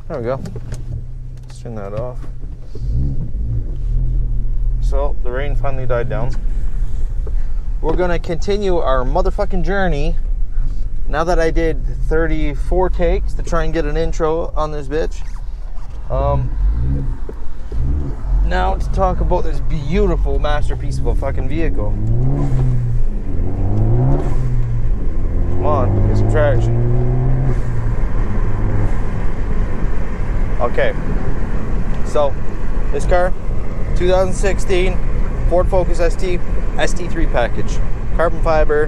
There we go. Let's turn that off. So, the rain finally died down. We're gonna continue our motherfucking journey. Now that I did 34 takes to try and get an intro on this bitch. Now to talk about this beautiful masterpiece of a fucking vehicle. Come on, get some traction. Okay, so this car, 2016 Ford Focus ST, ST3 package. Carbon fiber.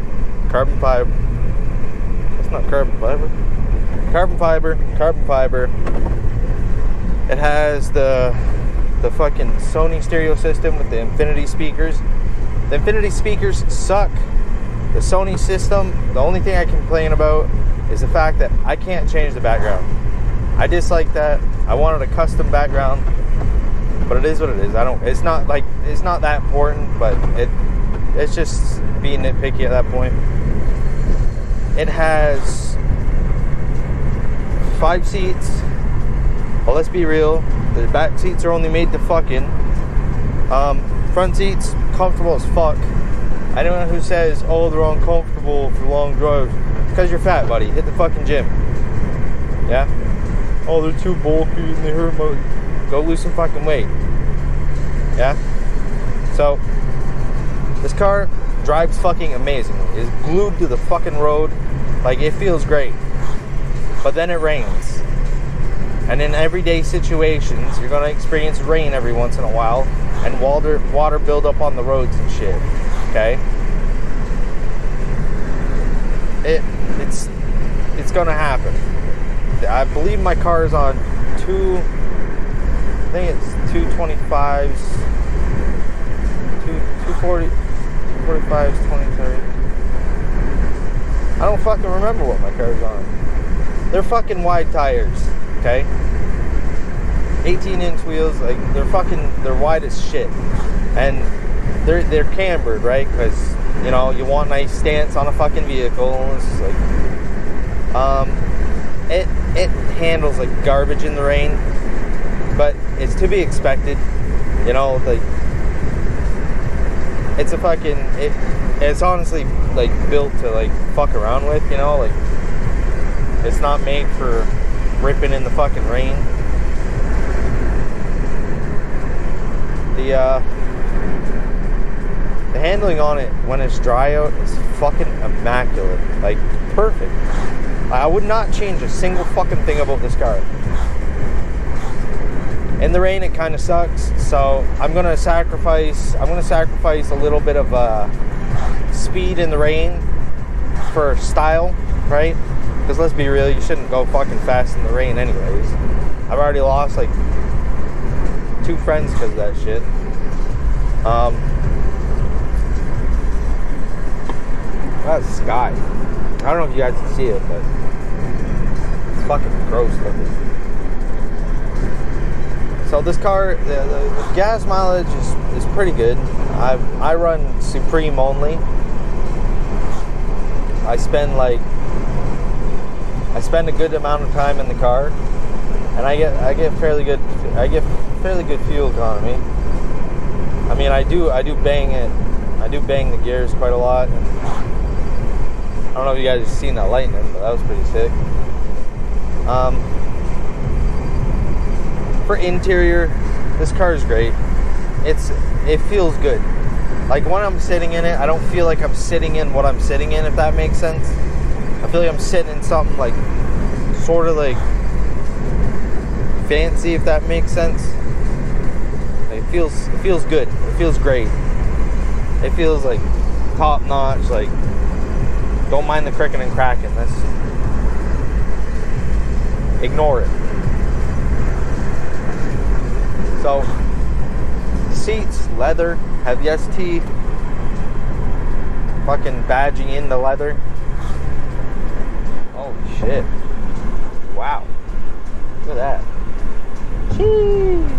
That's not carbon fiber. Carbon fiber. It has the fucking Sony stereo system with the Infinity speakers. The Infinity speakers suck. The Sony system, the only thing I complain about is the fact that I can't change the background. I dislike that. I wanted a custom background, but it is what it is. It's not that important, but it's just being nitpicky at that point. It has 5 seats. Well, let's be real. The back seats are only made to fucking. Front seats, comfortable as fuck. I don't know who says, oh, they're uncomfortable for long drives. Because you're fat, buddy. Hit the fucking gym. Yeah? Oh, they're too bulky and they hurt my... Go lose some fucking weight. Yeah? So, this car drives fucking amazingly. It's glued to the fucking road. Like, it feels great. But then it rains. And in everyday situations, you're going to experience rain every once in a while. And water build up on the roads and shit. Okay? It's going to happen. I believe my car is on I think it's 225s, 240, 245s, 2030. I don't fucking remember what my car's on. They're fucking wide tires, okay? 18-inch wheels, like they're wide as shit, and they're cambered, right? Because you know you want nice stance on a fucking vehicle. It's like, it handles like garbage in the rain, but it's to be expected. You know, like it's a fucking it's honestly like built to like fuck around with. You know, like it's not made for ripping in the fucking rain. The handling on it when it's dry out is fucking immaculate. Like, perfect. I would not change a single fucking thing about this car. In the rain, it kind of sucks. So I'm gonna sacrifice a little bit of speed in the rain for style, right? Because let's be real, you shouldn't go fucking fast in the rain anyways. I've already lost like 2 friends because of that shit. That's the sky. I don't know if you guys can see it, but it's fucking gross looking. So this car, the gas mileage is pretty good. I run Supreme only. I spend a good amount of time in the car, and I get fairly good fuel economy. I mean, I do bang it. I do bang the gears quite a lot. And I don't know if you guys have seen that Lightning, but that was pretty sick. For interior, this car is great. It feels good. Like when I'm sitting in it, I don't feel like I'm sitting in what I'm sitting in, if that makes sense. I feel like I'm sitting in something like sort of like fancy, if that makes sense. Like, it feels good. It feels great. It feels like top notch. Like, don't mind the cricking and cracking. Ignore it. So, seats, leather, have the ST fucking badging in the leather. Oh shit. Wow. Look at that. Sheesh.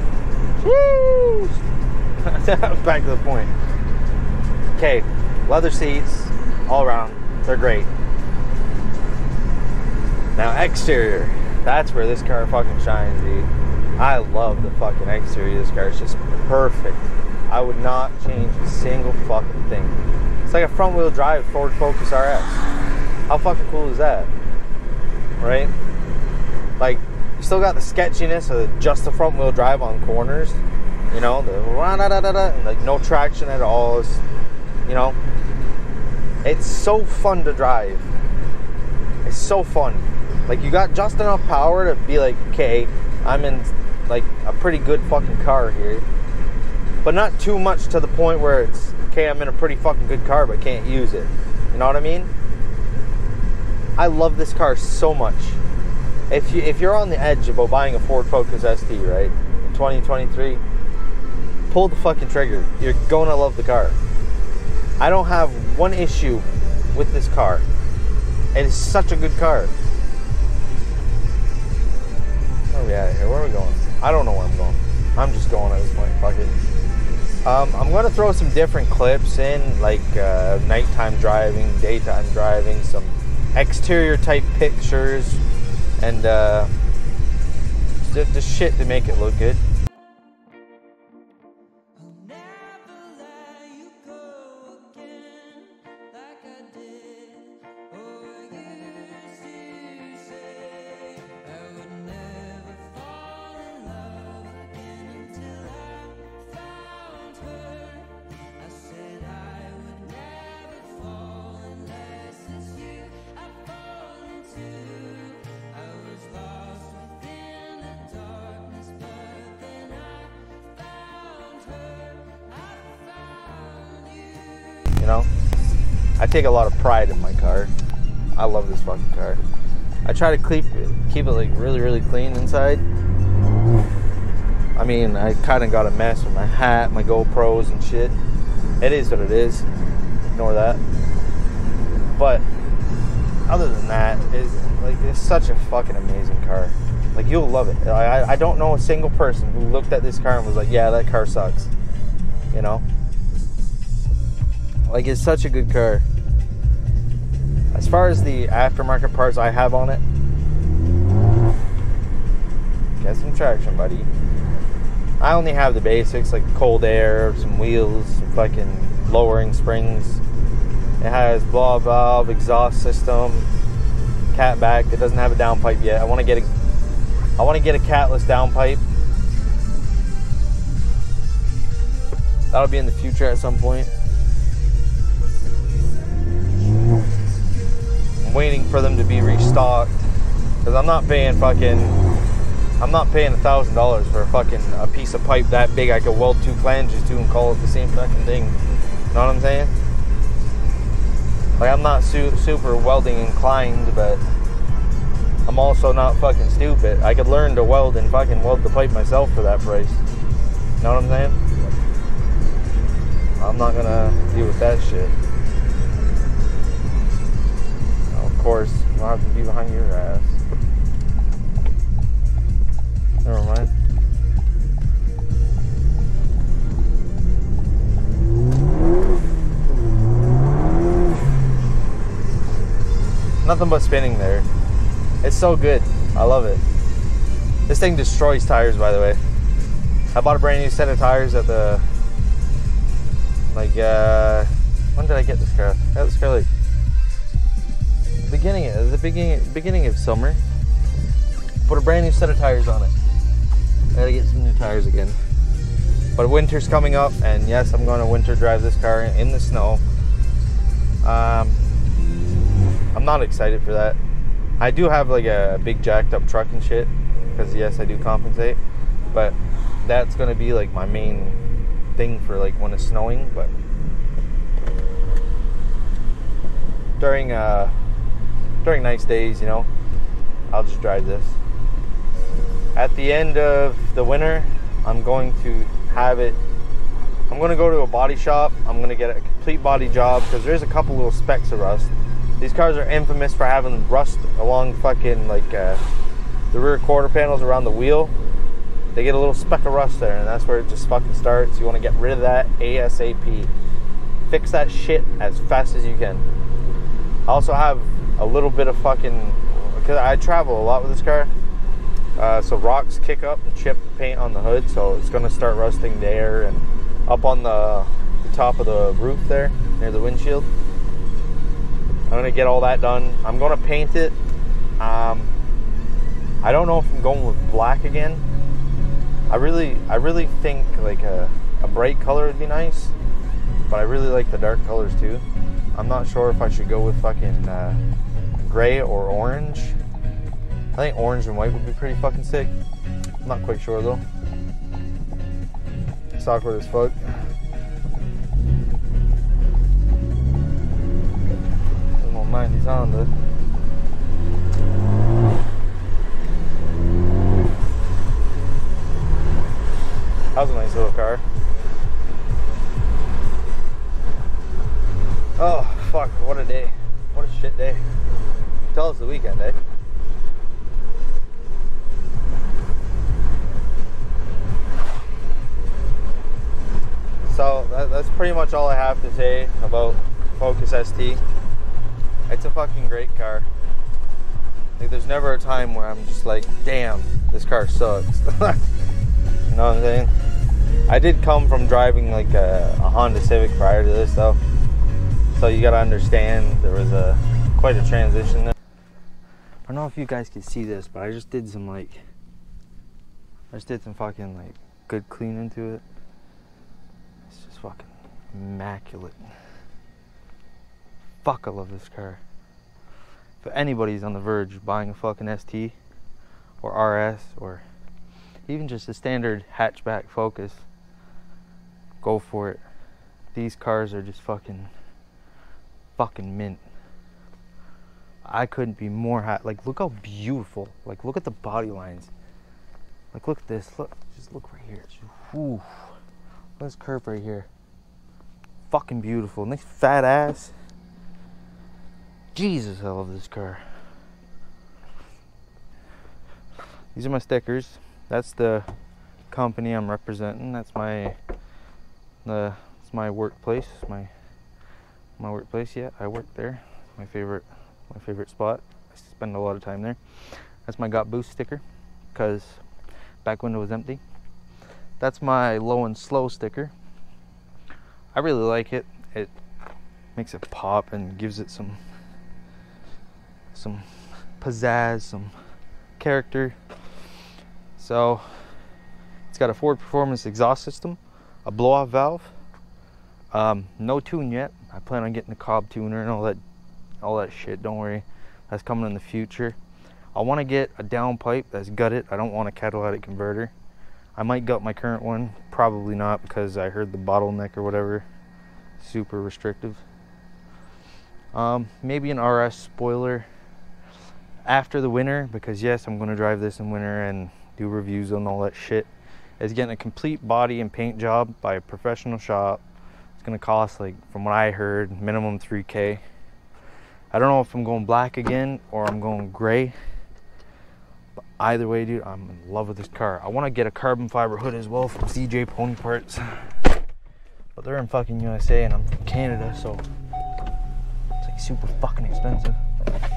Back to the point. Okay, leather seats all around. They're great. Now exterior. That's where this car fucking shines, dude. I love the fucking exterior of this car. It's just perfect. I would not change a single fucking thing. It's like a front wheel drive Ford Focus RS. How fucking cool is that? Right? Like, you still got the sketchiness of just the front wheel drive on corners. You know, the and like no traction at all. It's, you know, it's so fun to drive. It's so fun. Like, you got just enough power to be like, okay, I'm in like a pretty good fucking car here, but not too much to the point where it's, okay, I'm in a pretty fucking good car but can't use it. You know what I mean? I love this car so much. If you're on the edge about buying a Ford Focus ST, right, in 2023, pull the fucking trigger. You're gonna love the car. I don't have one issue with this car. It is such a good car. Where are we at here? Where are we going? I don't know where I'm going. I'm just going at this point. Fuck it. I'm going to throw some different clips in, like nighttime driving, daytime driving, some exterior type pictures, and just shit to make it look good. You know, I take a lot of pride in my car. I love this fucking car. I try to keep it like really, really clean inside. I mean, I kind of got a mess with my hat, my GoPros and shit. It is what it is. Ignore that. But other than that, it's such a fucking amazing car. Like, you'll love it. I don't know a single person who looked at this car and was like, yeah, that car sucks. You know? Like, it's such a good car. As far as the aftermarket parts I have on it, get some traction, buddy. I only have the basics, like cold air, some wheels, some fucking lowering springs. It has blow valve, exhaust system, cat back. It doesn't have a downpipe yet. I want to get a catless downpipe. That'll be in the future at some point. Waiting for them to be restocked, because I'm not paying $1,000 for a piece of pipe that big I could weld two flanges to and call it the same fucking thing. You know what I'm saying? Like, I'm not super welding inclined, but I'm also not fucking stupid. I could learn to weld and fucking weld the pipe myself for that price. You know what I'm saying? I'm not gonna deal with that shit. Of course, you don't have to be behind your ass. Never mind. Nothing but spinning there. It's so good. I love it. This thing destroys tires, by the way. I bought a brand new set of tires at the, like, when did I get this car? I got this car like beginning of summer. Put a brand new set of tires on it. I gotta get some new tires again. But winter's coming up, and yes, I'm going to winter drive this car in the snow. I'm not excited for that. I do have like a big jacked up truck and shit, because yes, I do compensate. But that's gonna be like my main thing for like when it's snowing. But during nice days, you know, I'll just drive this. At the end of the winter, I'm going to have it, I'm going to go to a body shop. I'm going to get a complete body job, because there's a couple little specks of rust. These cars are infamous for having rust along fucking like the rear quarter panels around the wheel. They get a little speck of rust there, and that's where it just fucking starts. You want to get rid of that ASAP. Fix that shit as fast as you can. I also have a little bit of fucking, because I travel a lot with this car, So rocks kick up and chip paint on the hood, so it's gonna start rusting there and up on the top of the roof there near the windshield. I'm gonna get all that done. I'm gonna paint it. I don't know if I'm going with black again. I really think like a bright color would be nice, but I really like the dark colors too. I'm not sure if I should go with fucking gray or orange. I think orange and white would be pretty fucking sick. I'm not quite sure though. It's awkward as fuck. I don't mind these Honda. That was a nice little car. Oh, fuck, what a day. What a shit day. Tell us the weekend, eh? So, that's pretty much all I have to say about Focus ST. It's a fucking great car. Like, there's never a time where I'm just like, damn, this car sucks. You know what I'm saying? I did come from driving like a Honda Civic prior to this though, so you gotta understand there was quite a transition there. I don't know if you guys can see this, but I just did some fucking like good cleaning to it. It's just fucking immaculate. Fuck, I love this car. If anybody's on the verge of buying a fucking ST or RS or even just a standard hatchback Focus, go for it. These cars are just fucking mint. I couldn't be more like, look how beautiful. Like, look at the body lines. Like, look at this. Just look right here. Whew. Look at this curve right here. Fucking beautiful. Nice fat ass. Jesus, I love this car. These are my stickers. That's the company I'm representing. That's my workplace. My workplace. Yeah, I work there. My favorite spot. I spend a lot of time there. That's my Got Boost sticker, because back window was empty. That's my low and slow sticker. I really like it. It makes it pop and gives it some pizzazz, some character. So it's got a Ford Performance exhaust system, a blow-off valve, no tune yet. I plan on getting the Cobb tuner and all that shit. Don't worry, that's coming in the future. I want to get a downpipe that's gutted. I don't want a catalytic converter. I might gut my current one, probably not, because I heard the bottleneck or whatever, super restrictive. Maybe an RS spoiler after the winter, because yes, I'm going to drive this in winter and do reviews on all that shit. It's getting a complete body and paint job by a professional shop. It's going to cost, like, from what I heard, minimum $3K. I don't know if I'm going black again or I'm going gray. But either way, dude, I'm in love with this car. I want to get a carbon fiber hood as well from CJ Pony Parts. But they're in fucking USA and I'm from Canada, so it's like super fucking expensive.